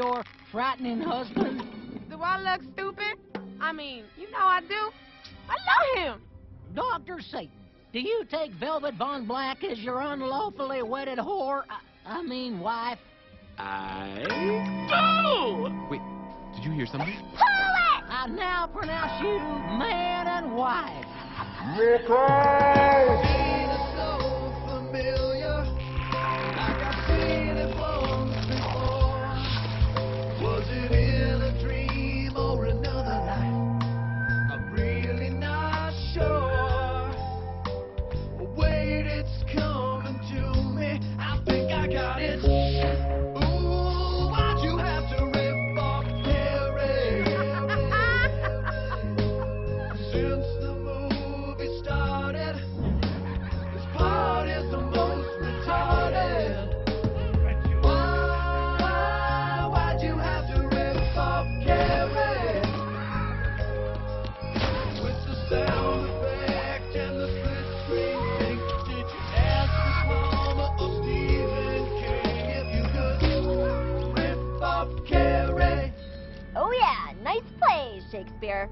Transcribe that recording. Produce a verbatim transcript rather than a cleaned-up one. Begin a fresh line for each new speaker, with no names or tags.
your frightening husband?
Do I look stupid? I mean, you know I do. I love him.
Doctor Satan, do you take Velvet Von Black as your unlawfully wedded whore? I, I mean, wife?
I do! Wait, did you hear something?
Pull it!
I now pronounce you man and wife.
Because